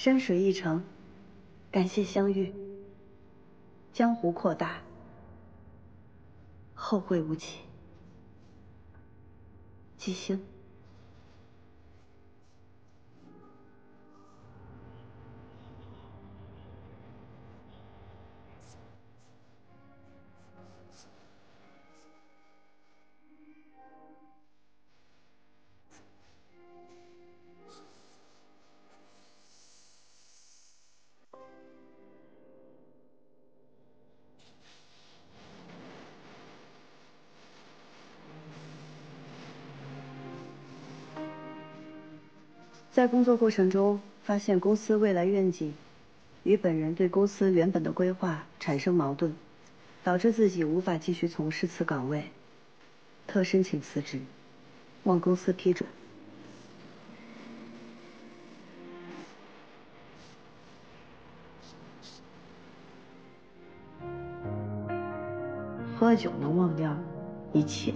山水一程，感谢相遇。江湖扩大，后会无期。吉星。在工作过程中，发现公司未来愿景与本人对公司原本的规划产生矛盾，导致自己无法继续从事此岗位，特申请辞职，望公司批准。喝酒能忘掉一切。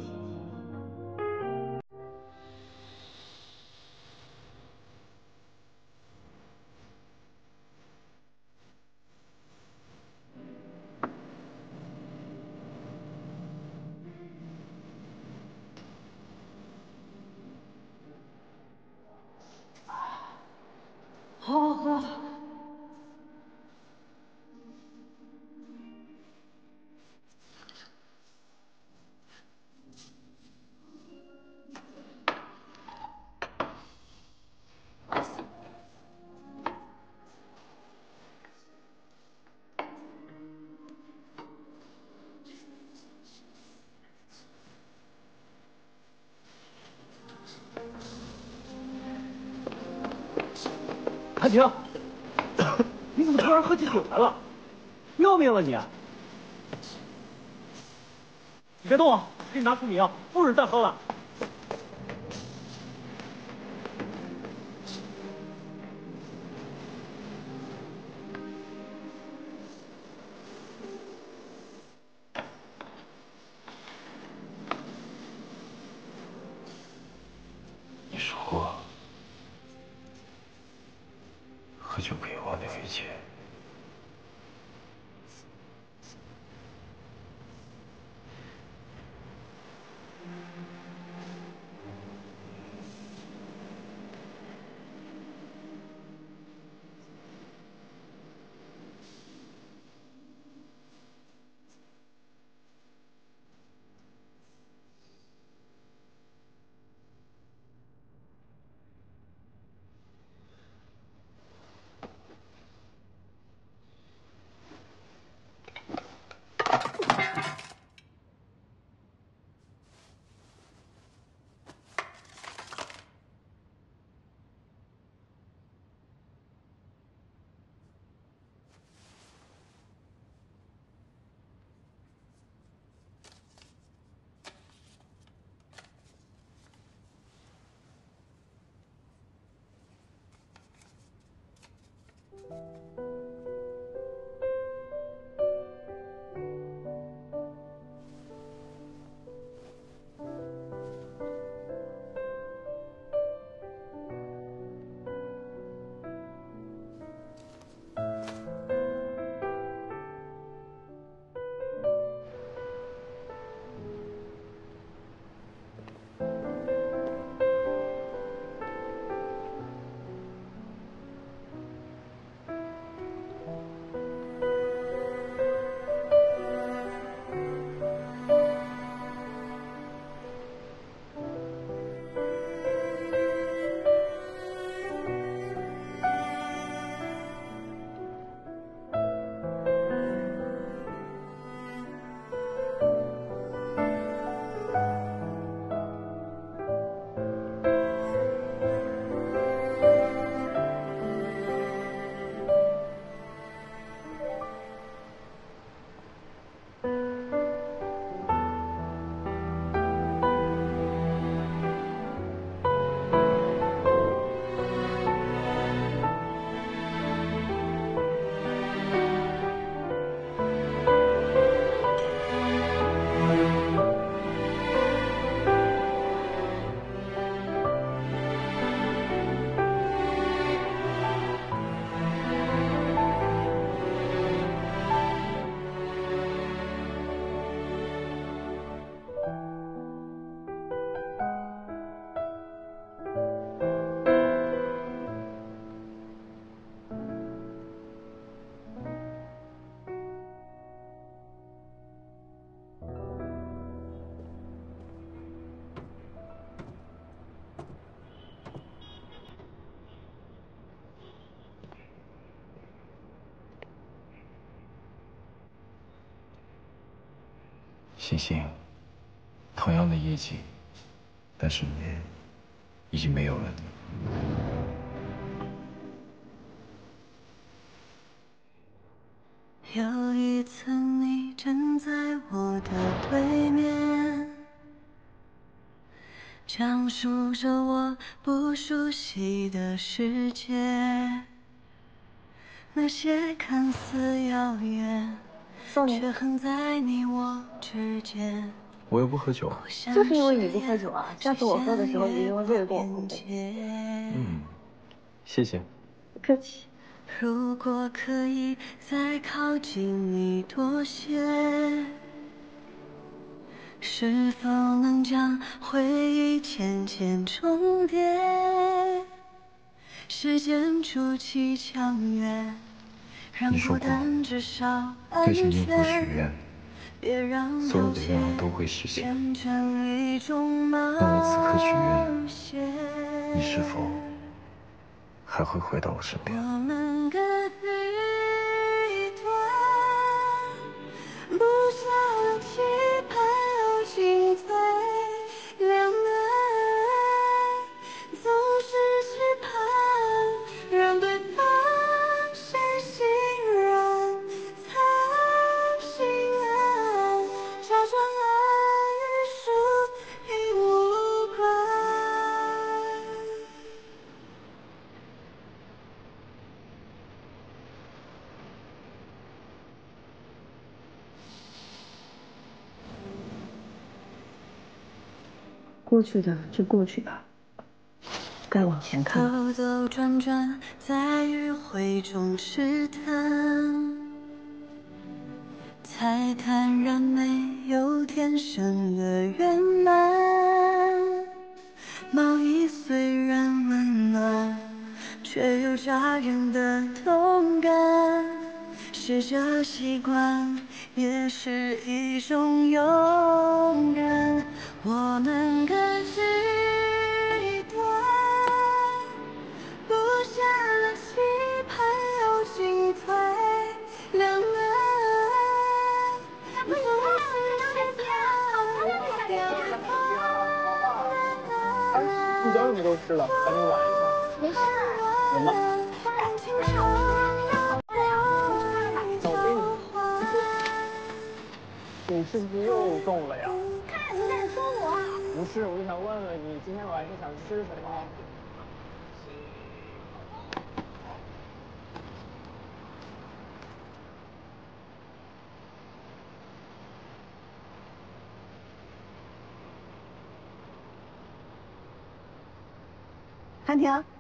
好好好。 韩婷，你怎么突然喝起酒来了？要命了你！你别动啊！给你拿出米药，不准再喝了。 你说过，喝酒可以忘掉一切。 星星，同样的业绩，但是已经没有了你。 有一次，你站在我的对面，讲述着我不熟悉的世界，那些看似遥远，却横在你我之间。 我又不喝酒。 就是因为你不喝酒啊！下次我喝的时候，你用这个跟我碰杯。 谢谢。 不客气。 如果可以再靠近你多些，是否能将回忆渐渐重叠？时间筑起墙垣，让孤单至少安全。 对着音符许愿， 别让所有的愿望都会实现。 变成一种冒但我此刻许险。 愿，你是否还会回到我身边？ 我们各自一端，不下了期盼，有心最两难，总是期盼让对方先心软，才心安，假装爱与输赢无关。过去的就过去吧，该往前看了。兜兜转转，在迂回中试探，才坦然没有天生的圆满。毛衣虽然温暖，却有扎人的痛感。试着习惯，也是一种勇敢。我们各自一端，布下了期盼，有进退两难。总是期盼两方你脚怎么都湿了？赶紧挽一下。没事。怎么？ 感情长走给你。你是不是又动了呀？ 看你在说我。 不是，我就想问问你，今天晚上想吃什么？ 韩婷。